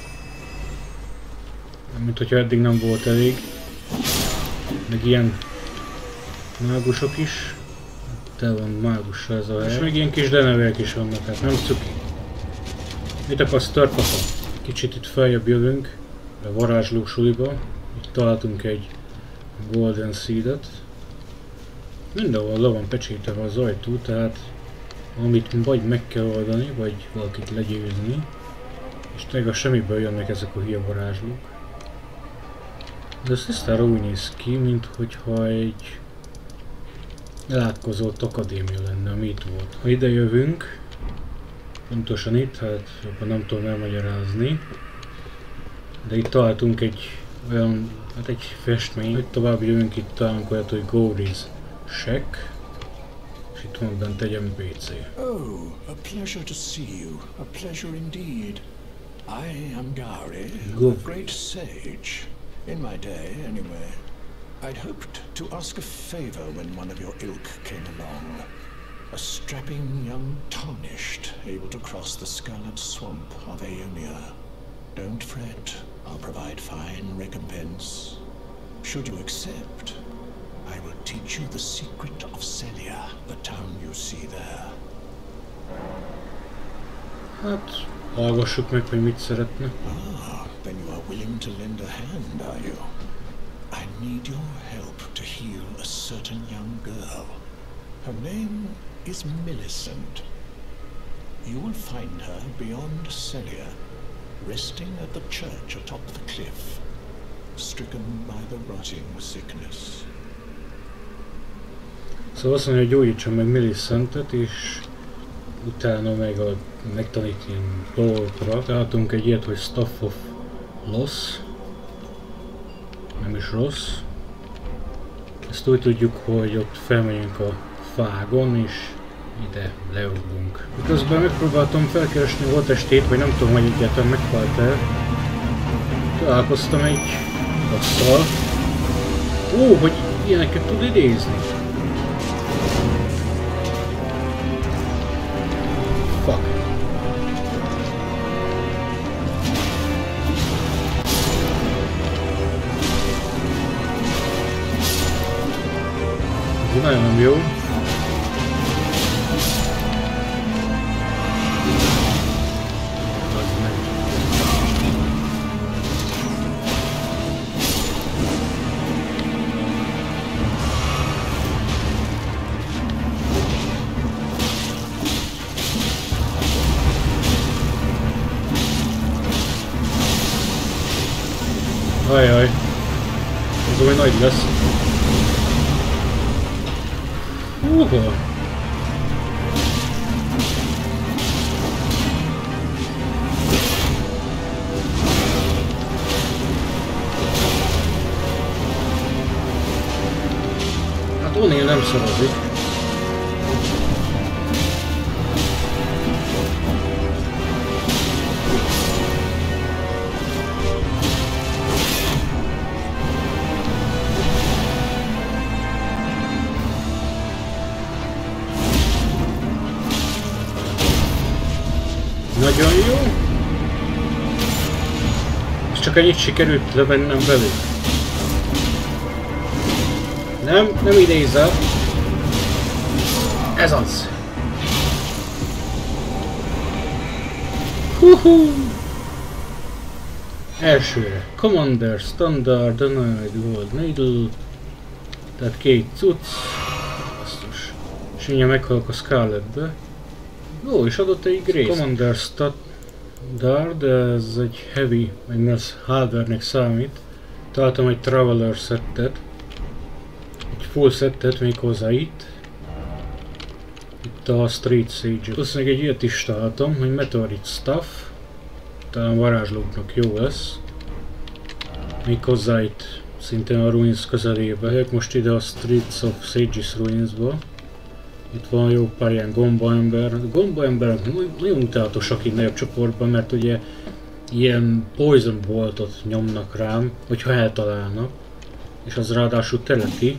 S1: Mint hogyha eddig nem volt elég. Meg ilyen mágusok is. Te van mágussal ez a hely. És még ilyen kis denevek is vannak, hát nem cuki. Mit akarsz, törpapa? Kicsit itt feljebb jövünk. A varázsló suliba. Itt találtunk egy Golden Seedet. Mindenhol le van pecsételve az ajtó, tehát amit vagy meg kell oldani, vagy valakit legyőzni. És tényleg a semmiből jönnek ezek a hülye varázslók. De ez tisztára úgy néz ki, minthogyha egy elátkozott akadémia lenne, ami itt volt. Ha ide jövünk, pontosan itt, hát jobban nem tudom elmagyarázni. De itt találtunk egy olyan, hát egy festmény, hogy tovább jövünk, itt találunk olyat, hogy Gory's Shack. Itt van bent egy en pé cé.
S2: Oh, a pleasure to see you. A pleasure indeed. I am Gary, a great sage. In my day, anyway. I'd hoped to ask a favor when one of your ilk came along. A strapping young tarnished, able to cross the scarlet swamp of Aeonia. Don't fret. I'll provide fine recompense. Should you accept, I will teach you the secret of Celia, the town you see there.
S1: Hát, hallgassuk meg, hogy mit szeretne.
S2: Ah, then you are willing to lend a hand, are you? I need your help to heal a certain young girl. Her name is Millicent. You will find her beyond Celia, resting at the church atop the cliff, stricken by the rotting sickness.
S1: Szóval azt mondja, hogy gyógyítson meg Millicentet, és utána meg a megtanít ilyen dolgokra. Találtunk egy ilyet, hogy Staff of Loss. Nem is rossz. Ezt úgy tudjuk, hogy ott felmegyünk a fágon, és ide leugrunk. Miközben megpróbáltam felkeresni volt estét, vagy nem tudom, hogy egyáltalán meghalt el. Találkoztam egy asztal. Ó, hogy ilyeneket tud idézni. Fuck. Ez nagyon nem jó. Ajaj, ez olyan nagy lesz. Húha! Hát O'Neill nem szorozik. Nagyon jó. És csak ennyit sikerült levennem belül. Nem, nem idézel. Ez az. Huhu. Elsőre. Commander, Standard, Denied, Gold Needle. Tehát két cucc. Basszus. És mindjárt meghalok a Scarletbe. Ó, és adott egy Grace. Commander Standard, ez egy heavy, meg ez hardware-nek számít. Találtam egy Traveler settet. Egy full settet méghozzá itt. Itt a Street Sage. Plusz még egy ilyet is találtam, hogy Meteorite Staff. Talán varázslóknak jó lesz. Méghozzá itt szintén a Ruins közelébe. Helyek most ide a Streets of Sages Ruinsba. Itt van jó pár ilyen gombaember. Gombaemberek nagyon utálatosak így nagyobb csoportban, mert ugye ilyen poison boltot nyomnak rám, hogyha eltalálnak. És az ráadásul teleti.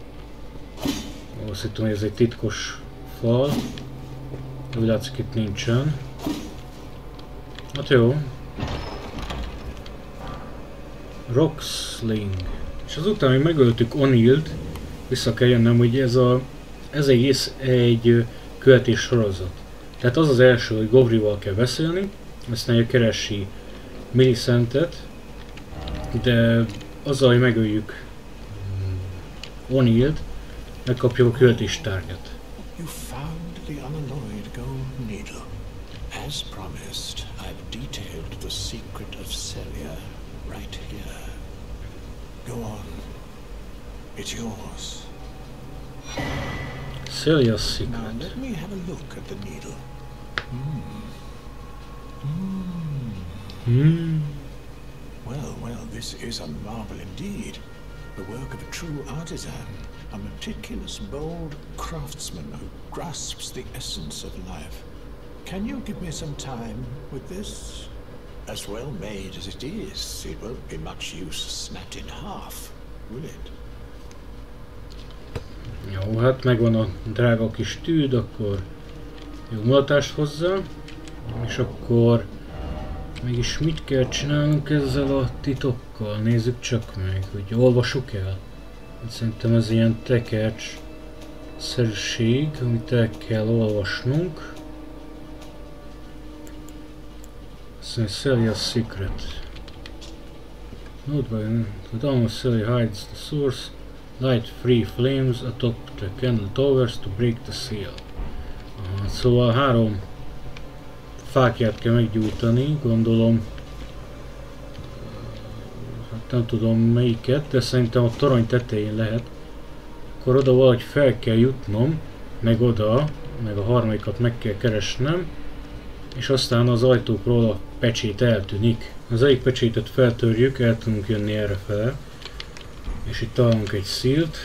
S1: Azt hittem, hogy ez egy titkos fal. De úgy látszik, itt nincsen. Hát jó. Rocksling. És azután, hogy megöltük O'Neillt, vissza kell jönnöm, hogy ez a Ez egész egy követés sorozat. Tehát az az első, hogy Gowrival kell beszélni, aztán keresi Millicentet, de azzal, hogy megöljük O'Neillt, megkapjuk a követés tárgyat.
S2: You found the unalloyed gold needle. As promised, I've detailed the secret of Celia right here. Go on. It's yours.
S1: Celia's secret.
S2: Now let me have a look at the needle. Hmm. Hmm.
S1: Hmm.
S2: Well, well, this is a marvel indeed. The work of a true artisan, a meticulous, bold craftsman who grasps the essence of life. Can you give me some time with this? As well made as it is, it won't be much use snapped in half, will it?
S1: Jó, hát megvan a drága kis tűd, akkor jó mulatást hozzá, és akkor Mégis mit kell csinálnunk ezzel a titokkal? Nézzük csak meg, hogy olvassuk el. Szerintem ez ilyen tekercs szerűség, amit el kell olvasnunk. Azt mondja, Celia secret. Note by the almost Celia hides the source. Light free flames atop the candle towers to break the seal. Aha, szóval három fákját kell meggyújtani, gondolom. Hát nem tudom melyiket, de szerintem a torony tetején lehet. Akkor oda valahogy fel kell jutnom, meg oda, meg a harmadikat meg kell keresnem, és aztán az ajtókról a pecsét eltűnik. Az egyik pecsétet feltörjük, el tudunk jönni errefele, és itt találunk egy szílt.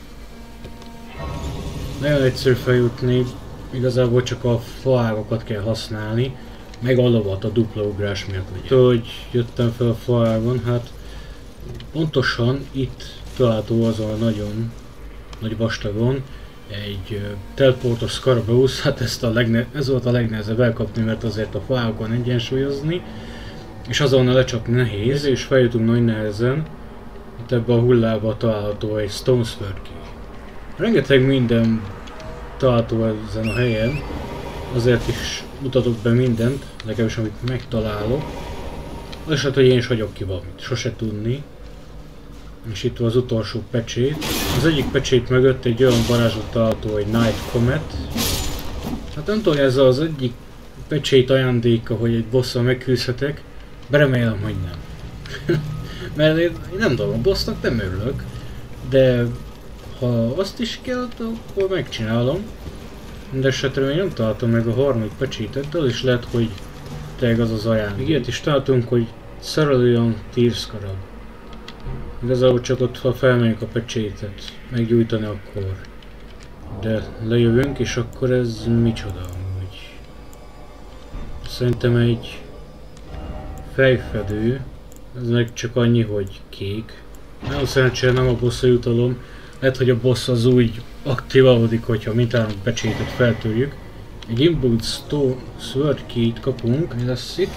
S1: Nagyon egyszerű feljutni, igazából csak a faágokat kell használni, meg a lovat a dupla ugrás miatt. Ugye. Hogy jöttem fel a faágon, hát pontosan itt található azon a nagyon nagy vastagon egy uh, teleportos Scarabäus, hát ezt a legne ez volt a legnehezebb elkapni, mert azért a faágokon egyensúlyozni, és azonnal lecsapni nehéz, és feljutunk nagy nehezen. Itt ebben a hullába található egy Stone Sword Key. Rengeteg minden található ezen a helyen, azért is mutatok be mindent, legalábbis amit megtalálok. Az eset, hogy én is hagyok ki valamit, sose tudni. És itt van az utolsó pecsét. Az egyik pecsét mögött egy olyan varázslat található, egy Night Comet. Hát nem tudom, ez az egyik pecsét ajándéka, hogy egy bosszal megküzdhetek, de remélem, hogy nem. Mert én nem tudom, a bossnak nem örülök, de ha azt is kell, akkor megcsinálom. De esetre még nem találtam meg a harmadik pecsétet, de az is lehet, hogy tényleg az az ajándék. Ilyet is találtunk, hogy Cerulean Tear Scarab. Igazából csak ott, ha felmegyünk a pecsétet meggyújtani, akkor. De lejövünk, és akkor ez micsoda amúgy. Szerintem egy fejfedő. Ez meg csak annyi, hogy kék. Nagyon szerencsére nem a bosszra jutalom. Lehet, hogy a boss az úgy aktiválódik, hogyha mindhárom pecsétet feltörjük. Egy Inbuilt Stone Sword Key-t kapunk. Mi lesz itt?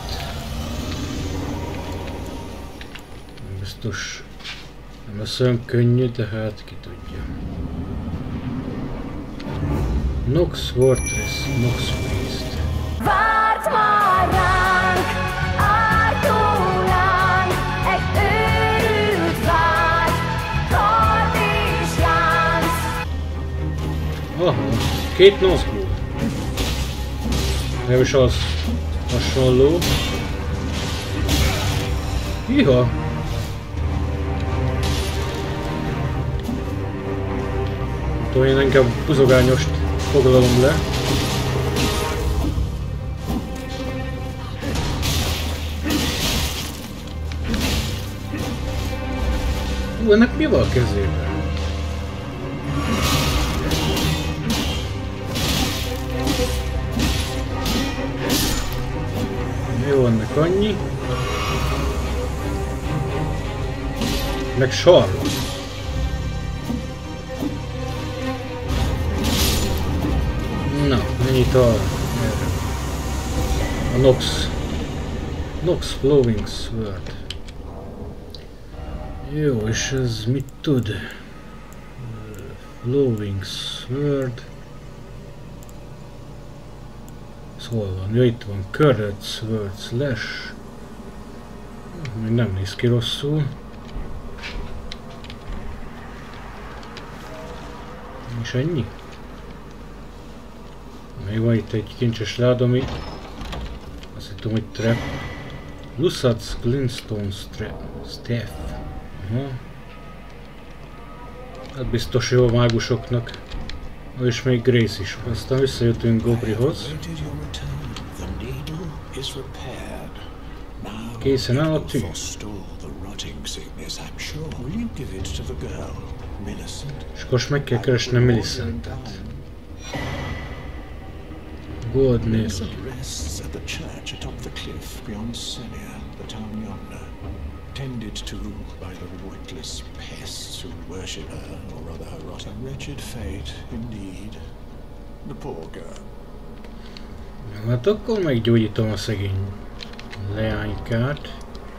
S1: Biztos nem lesz olyan könnyű, de hát ki tudja. Nox Fortress, Nox Priest.
S6: Várt már ránk, ártónánk, egy őrült vágy, kard és lánc.
S1: Aha, két Nazgûl. Nem is az hasonló. Iha! Tudom, én inkább buzogányost foglalom le. Hú, ennek mi van a kezében? Jó, ennek annyi. Meg sarló. Na, mennyit a... a Nox... Nox Flowing Sword. Jó, és ez mit tud? Flowing Sword... Szóval van, ja, itt van Curved Sword Slash. Még nem néz ki rosszul. És ennyi? Még van itt egy kincses lád, ami... Azt hittem, hogy trap. Lusad's Glintstone Staff. Aha. Hát biztos jó a mágusoknak. És még Grace is. Aztán visszajöttünk Gobrihoz. Készen áll a tű. És akkor meg kell keresnem Millicent-et. Gold Nail.
S2: Tended to by the witless pests who worship her, or rather her rot. A wretched fate, indeed. The poor girl.
S1: Hát akkor meggyógyítom a szegény leánykát.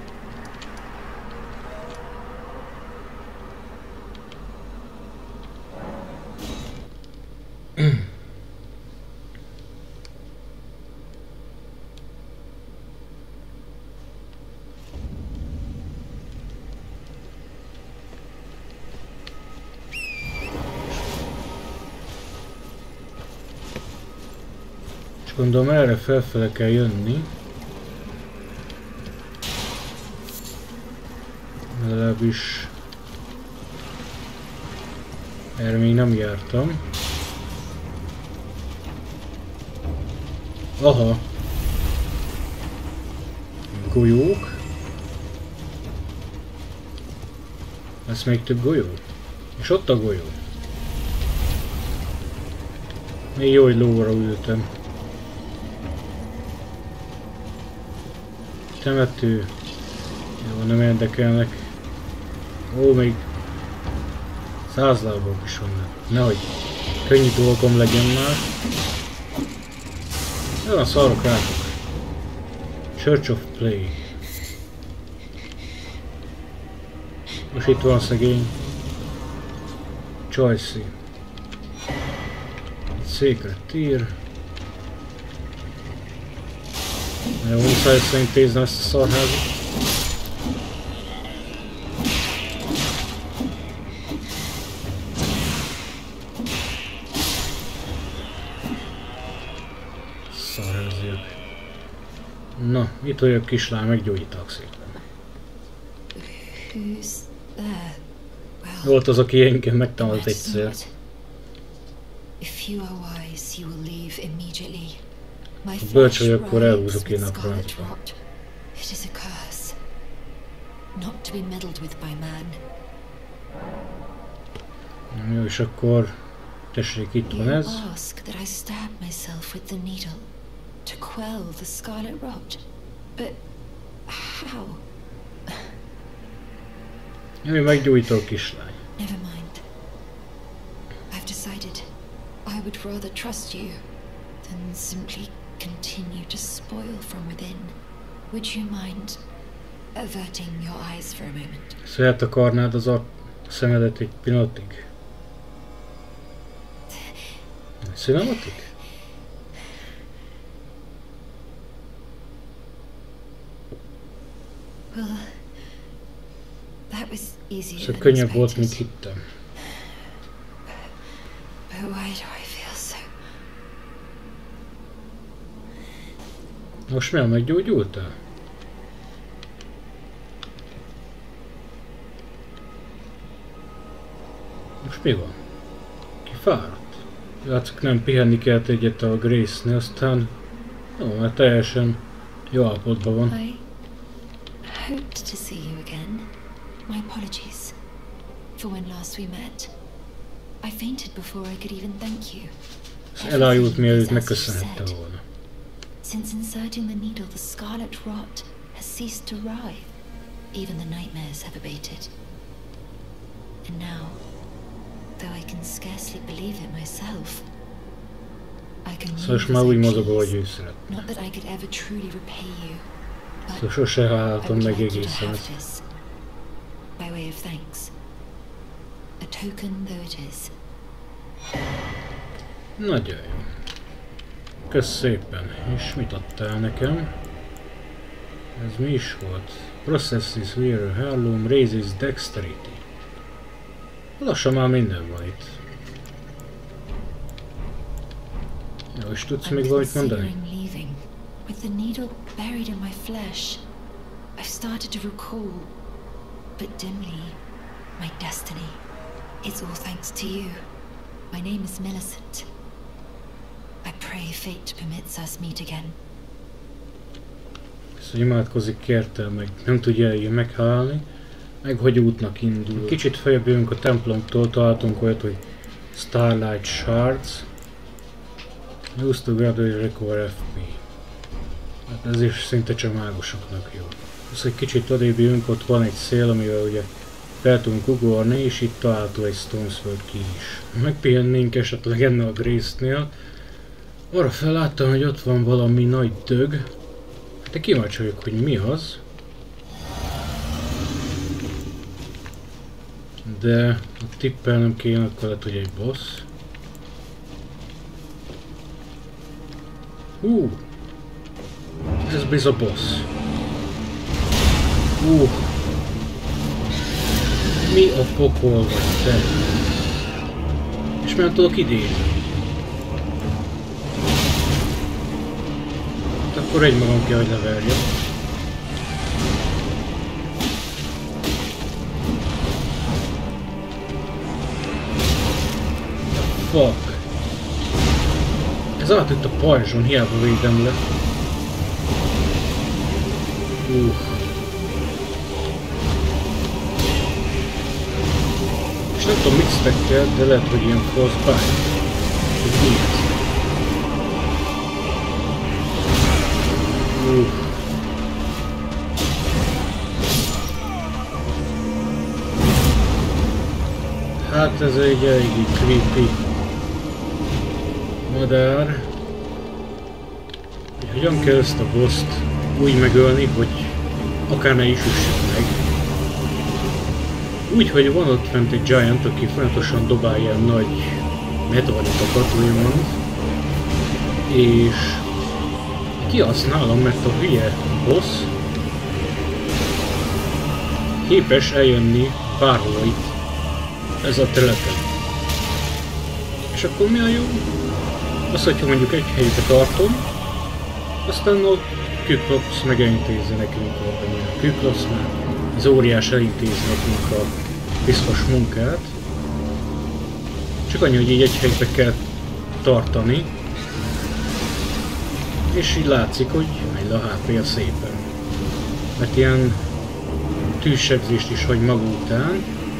S1: Gondolom erre felfele kell jönni. Legalábbis erre még nem jártam. Aha. Golyók. Ez még több golyó. És ott a golyó. Még jó, hogy lóra ültem. Temető. Jó, nem érdekelnek. Ó, még százlábok is vannak. Nehogy könnyű dolgom legyen már. Jó, a szarok rátok. Church of Play. Most itt van szegény Choicy. Secret Tier. Jó, muszáj szintézni ezt a szarházat. Szarháziak. Na, itt vagyok kislány, meggyógyítak szépen. Volt az, aki engem megtámadt egyszer. Ha bölcs vagy, akkor elhúzok én a francba. Jó, és akkor tessék, itt van ez. Jó, meggyújtó kislány.
S5: Never mind. I've decided I would rather trust you than simply continue to spoil from within. Would you mind averting your eyes for a moment?
S1: Szóval eltakarnád az a szemedet egy pillanatig? Cinematic?
S5: Well, that was easier
S1: Szóval
S5: than
S1: könnyebb volt, mint
S5: expected.
S1: hittem.
S5: But why do I feel so?
S1: Most miért meggyógyultál? Most mi van? Ki fáradt? Látszik, nem pihenni kellett egyet a Grace-nél, aztán... Jó, mert teljesen jó állapotban van.
S5: I hoped to see you again. My apologies for when last we met. I fainted before I could even thank you.
S1: Elájult, mielőtt megköszönhette volna.
S5: Since inserting the needle, the scarlet rot has ceased to writhe. Even the nightmares have abated. And now, though I can scarcely believe it myself, I can
S1: Szóval
S5: move
S1: már
S5: as
S1: úgy
S5: I
S1: mozog, ahogy
S5: please.
S1: ő szeretne.
S5: Not that I could ever truly repay you,
S1: Szóval
S5: but
S1: sose
S5: I
S1: háltam
S5: would
S1: meg
S5: like you to
S1: egészen
S5: have
S1: ezt.
S5: this, by way of thanks. A token though it is.
S1: Nagyon jó. Kösz szépen. És mit adtál nekem? Ez mi is volt? Processes wear heirloom, raises dexterity. Lassan már minden van itt. Jó, és tudsz még valamit mondani?
S5: considering leaving. With the needle buried in my flesh, I've started to recall, but dimly, my destiny. It's all thanks to you. My name is Millicent. I pray fate permits us meet again.
S1: Szóval imádkozik, kérte meg, nem tudja eljön meghálni, meg hogy útnak indul. Kicsit feljebb jövünk a templomtól, találtunk olyat, hogy Starlight Shards. Use to gradually recover ef pé. Hát ez is szinte csak mágusoknak jó. Szóval egy kicsit odébb jövünk, ott van egy szél, amivel ugye fel tudunk ugorni, és itt található egy Stonesworld ki is. Megpihennénk esetleg ennél a Grace-nél. Arra fel láttam, hogy ott van valami nagy dög. Hát De kíváncsi vagyok, hogy mi az. De a tippelnem kéne, akkor lehet, hogy egy boss. Hú! Ez bizony a boss. Hú! Mi a pokol vagy te? És már tudok idézni. Akkor egymagam kell, hogy leverjem. Fuck. Ez átütt a pajzson, hiába védem le. Uh. És nem tudom mit stackkel, de lehet, hogy ilyen frostbite. Hogy mi ez? Uh. Hát ez egy eléggé creepy madár. Hogyan kell ezt a bosst úgy megölni, hogy akár ne is üssük meg. Úgy, hogy van ott fent egy giant, aki folyamatosan dobál ilyen nagy meteoritokat, úgymond. És kihasználom, mert a hülye boss képes eljönni bárhol itt ez a területen. És akkor mi a jó? Az, hogyha mondjuk egy helyre tartom, aztán a Kyklops meg elintézi nekünk a Kyklops már az óriás elintézi nekünk a biztos munkát. Csak annyi, hogy így egy helybe kell tartani, és így látszik, hogy megy a há pé szépen. Mert ilyen tűzsebzést is hagy maga után.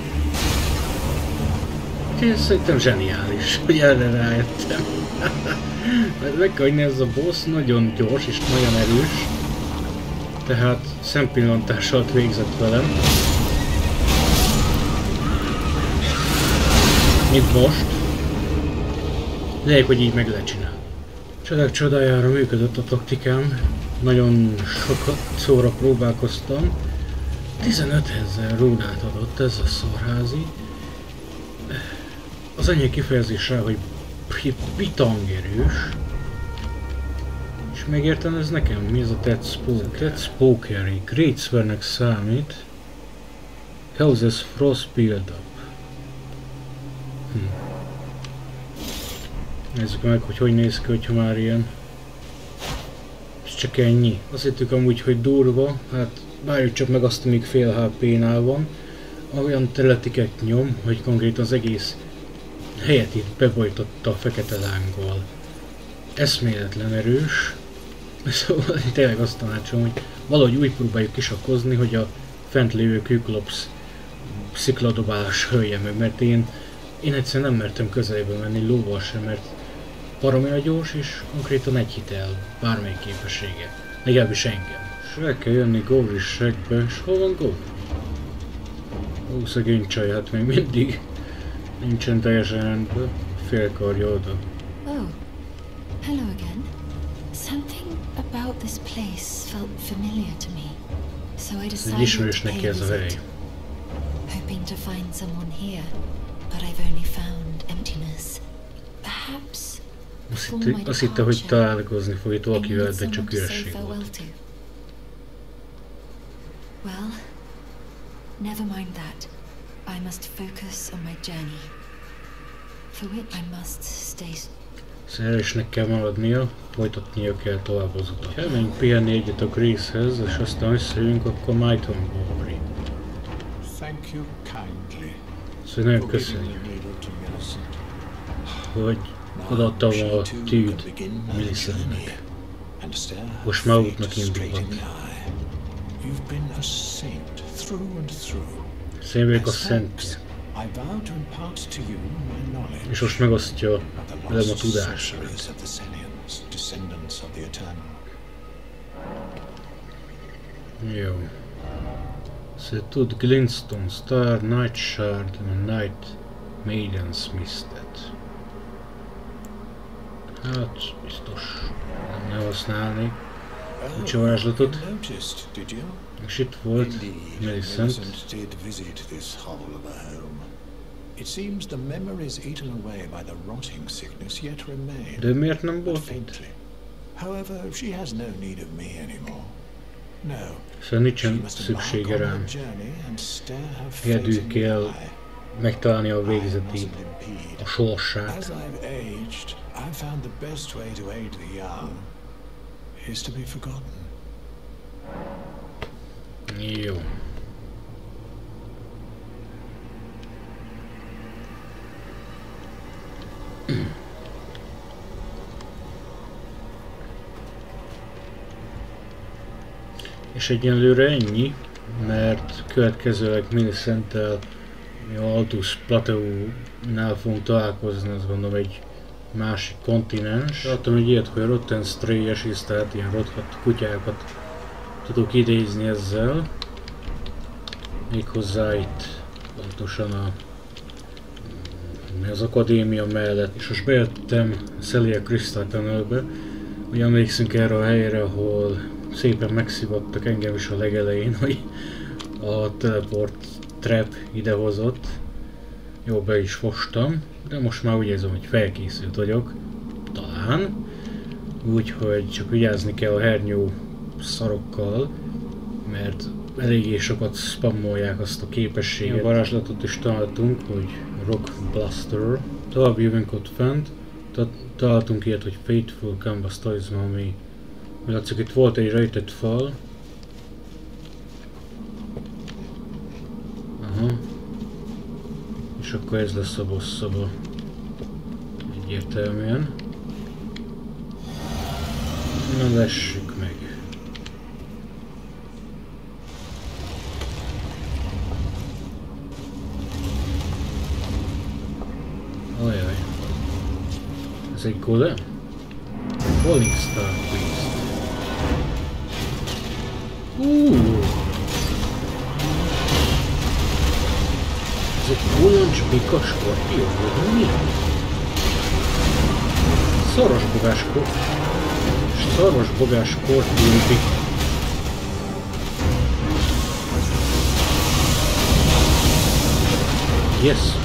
S1: Úgyhogy szerintem zseniális, hogy erre rájöttem. Meg kell, hogy ez a boss nagyon gyors és nagyon erős. Tehát szempillantással végzett velem. Mint most. Legyek, hogy így meg lecsinál. Csodák csodájára működött a taktikám. Nagyon sokat szóra próbálkoztam. tizenötezer rúnát adott ez a szarházi. Az annyi kifejezés rá, hogy pitangerős. És megértem ez nekem? Mi ez a Dead Spoke? Dead Spokery. Great Swearnek számít. Causes Frost Build-up. Hm. Nézzük meg, hogy hogy néz ki, hogyha már ilyen. És csak ennyi. Azt hittük amúgy, hogy durva. Hát várjuk csak meg azt, amíg fél há pé-nál van. Olyan területiket nyom, hogy konkrétan az egész helyet itt bebojtotta a fekete lánggal. Eszméletlen erős. Szóval tényleg azt tanácsolom, hogy valahogy úgy próbáljuk kisakkozni, hogy a fent lévő Kyklops szikladobálás hölje meg, mert én, én egyszerűen nem mertem közelébe menni lóval sem, mert paromira gyors és konkrétan egy hitel, bármelyik képessége. Legalábbis engem. És el kell jönni Gowry Shackbe, és hol van Gowry? Ó, szegény csaj, hát még mindig nincsen teljesen rendben. Félkarja oda.
S5: Oh, hello again. Something about this place felt familiar to me, so I decided to pay a visit. Hoping to find someone here, but I've only found emptiness. Perhaps before my
S1: azt hitte, hogy
S5: departure,
S1: találkozni fog itt valakivel,
S5: I need
S1: de csak
S5: someone to say
S1: üreség
S5: farewell
S1: volt.
S5: to. Well, never mind that. I must focus on my journey, for which I must stay.
S1: Szeresnek kell maradnia, folytatnia kell tovább az utat. Ha elmenjünk pihenni egyet a Gracehez, és aztán összejövünk, akkor Myton Gowry.
S2: Thank you kindly.
S1: Szóval nagyon köszönjük, hogy odaadtam a tűt Millicentnek. Most már útnak indulhat.
S2: You've been a saint through and through.
S1: Szévék a szentje.
S2: I vow to impart to you my knowledge.
S1: És most megosztja velem a tudását. Jó. Szóval tud Glintstone, Star, Night Shard, Night Maiden Smith-et. Hát, biztos nem használni. Nincs a varázslatot.
S2: You noticed, did you?
S1: És itt volt
S2: Indeed,
S1: Millicent.
S2: Millicent did visit this hovel of a home. It seems the memories eaten away by the rotting sickness yet remain.
S1: De miért nem
S2: But
S1: volt itt?
S2: faintly. However, she has no need of me anymore. No.
S1: Szóval nincsen szüksége rám. Egyedül kell megtalálni a végzetét, a sorsát.
S2: As I've aged, I've found the best way to aid the young is to be forgotten.
S1: Jó. És egyenlőre ennyi, mert következőleg Millicenttel mi a Altus Plateau-nál fogunk találkozni, azt gondolom egy másik kontinens. Láttam egy ilyet, hogy a Rotten Stray-es, tehát ilyen rothadt kutyákat tudok idézni ezzel. Méghozzá itt pontosan a mi az akadémia mellett. És most bejöttem Celia Crystal Tunnelbe, hogy emlékszünk erre a helyre, ahol szépen megszivattak engem is a legelején, hogy a teleport trap idehozott. Jó, be is fostam, de most már úgy érzem, hogy felkészült vagyok. Talán. Úgyhogy csak vigyázni kell a hernyó szarokkal, mert eléggé sokat spammolják azt a képességet. A varázslatot is találtunk, hogy Rock Blaster. Tovább jövünk ott fent. Találtunk ilyet, hogy Faithful Canvas Talisman, ami látszik, itt volt egy rejtett fal. Aha. És akkor ez lesz a boss szoba. Egyértelműen. Na, lessük meg. Ajaj. Ez egy golem? Falling Star Priest. Uh. Ez egy boloncs bika skorpió, vagy mi? Szaros bogás skorpió. Szaros bogás skorpió bika. Jesszus.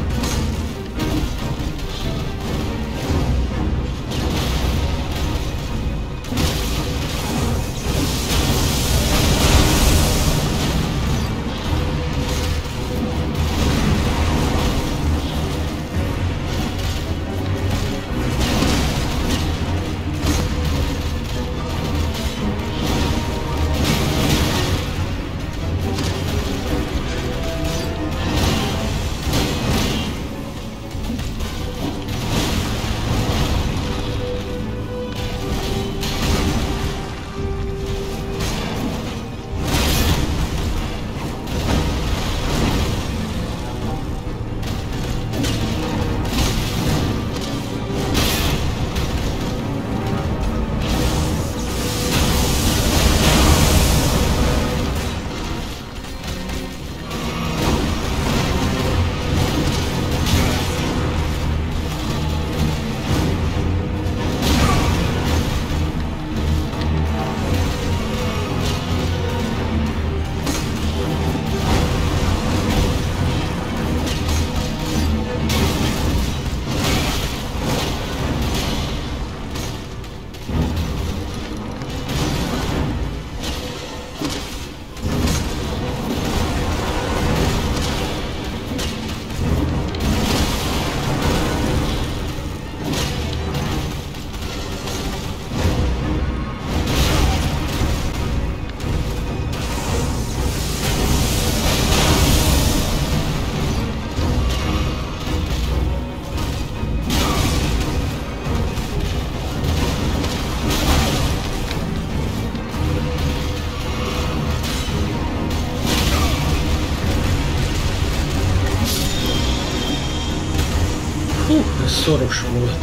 S1: Szoros volt.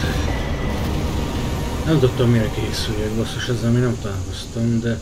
S1: Nem tudtam, mire készüljek, basszus, ezzel még nem találkoztam, de...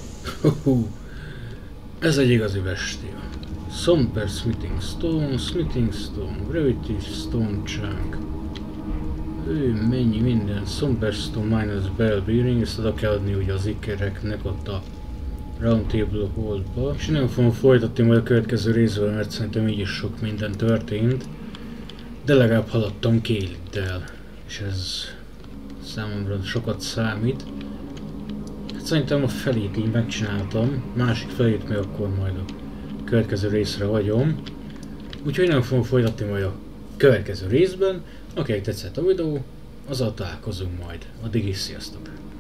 S1: Ez egy igazi bestia. Somper Smithing Stone, Smithing Stone, Gravity Stone Chunk. Ő, mennyi minden. Somberstone minus bell bearing, ezt oda kell adni ugye az ikereknek ott a Round Table Hall-ba. És nem fogom folytatni majd a következő részben, mert szerintem így is sok minden történt. De legalább haladtam Kayliddel, és ez számomra sokat számít. Hát szerintem a felét így megcsináltam, másik felét meg akkor majd a következő részre hagyom. Úgyhogy nem fogom folytatni majd a következő részben. Akinek tetszett a videó, azzal találkozunk majd. Addig is sziasztok!